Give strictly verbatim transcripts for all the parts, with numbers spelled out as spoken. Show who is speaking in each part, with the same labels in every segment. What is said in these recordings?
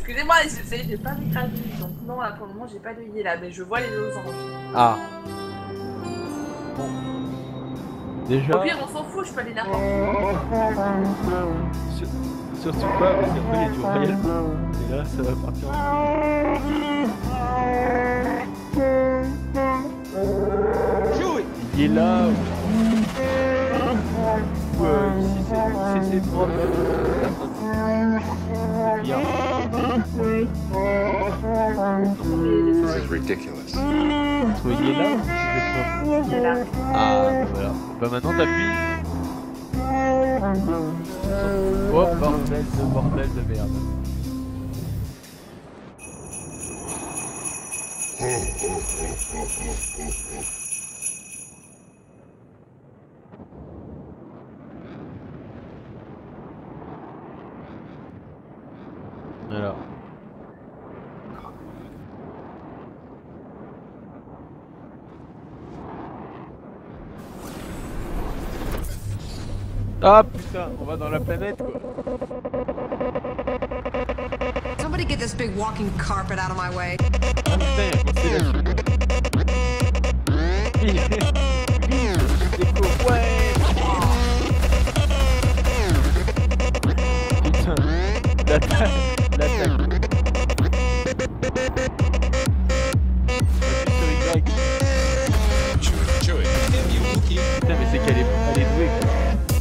Speaker 1: Excusez-moi, c'est- j'ai pas d'écran donc non, là pour le moment j'ai pas de là, mais je vois les losanges.
Speaker 2: Ah. Bon. Déjà.
Speaker 1: Au pire, on s'en fout, je peux aller n'importe où.
Speaker 2: Sur... Surtout pas, parce qu'après il y a du royal. Et là, ça va partir en... Il est là. Ou euh, ici, c'est ses problèmes. Bien.
Speaker 3: This is ridiculous.
Speaker 2: Soit il est là, ou il est pas. Ah, voilà. Bah maintenant t'appuies. Oh bordel de bordel de merde. Voilà. Ah putain, on va dans la planète quoi.
Speaker 4: Somebody get this big walking carpet out of my way.
Speaker 2: Ah putain, il y a déco, ouais. Putain, l'attaque, l'attaque. Putain mais c'est qu'elle est, elle est douée quoi.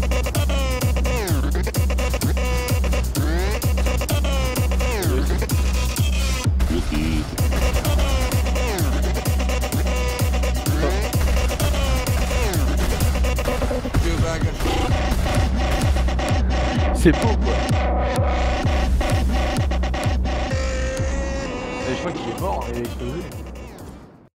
Speaker 2: C'est beau quoi. Et je crois qu'il est mort et explosé.